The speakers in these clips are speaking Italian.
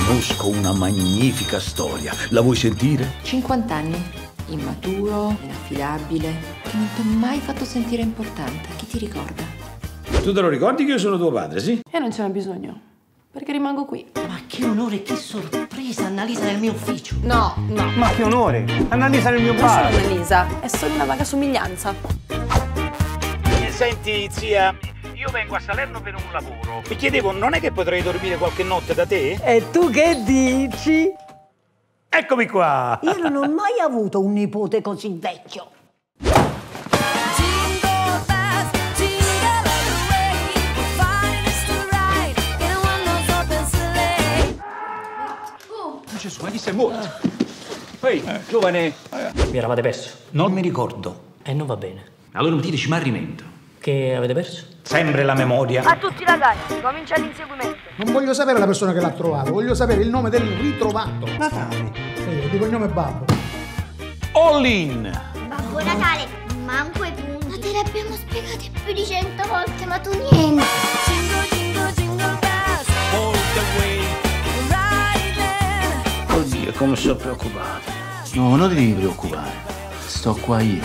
Conosco una magnifica storia. La vuoi sentire? 50 anni, immaturo, inaffidabile, che non ti ha mai fatto sentire importante. Chi ti ricorda? Tu te lo ricordi che io sono tuo padre, sì? E non ce n'è bisogno, perché rimango qui. Ma che onore, che sorpresa, Annalisa nel mio ufficio. No. Ma che onore! Annalisa nel mio Non bar! sono Annalisa, è solo una vaga somiglianza. Senti, zia, io vengo a Salerno per un lavoro. Mi chiedevo, non è che potrei dormire qualche notte da te? E tu che dici? Eccomi qua! Io non ho mai avuto un nipote così vecchio. Gesù, ma chi sei morto? Ehi, giovane! Vi eravate perso? Non mi ricordo. E non va bene. Allora non mi dici smarrimento. Che avete perso? Sempre la memoria. A tutti ragazzi, comincia l'inseguimento. Non voglio sapere la persona che l'ha trovato, voglio sapere il nome del ritrovato. Natale! Sì, di cognome Babbo. All in! Babbo Natale, manco i punti. Ma te l'abbiamo spiegati più di 100 volte, ma tu niente. Oddio, come sono preoccupato. No, non ti devi preoccupare. Sto qua io.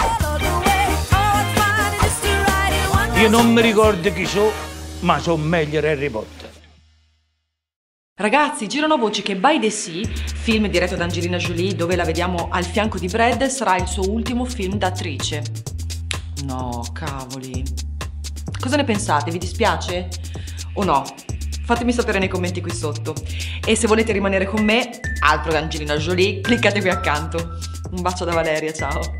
Io non mi ricordo chi so, ma so meglio Harry Potter. Ragazzi, girano voci che By the Sea, film diretto da Angelina Jolie, dove la vediamo al fianco di Brad, sarà il suo ultimo film da attrice. No, cavoli. Cosa ne pensate? Vi dispiace? O no? Fatemi sapere nei commenti qui sotto. E se volete rimanere con me, altro che Angelina Jolie, cliccate qui accanto. Un bacio da Valeria, ciao.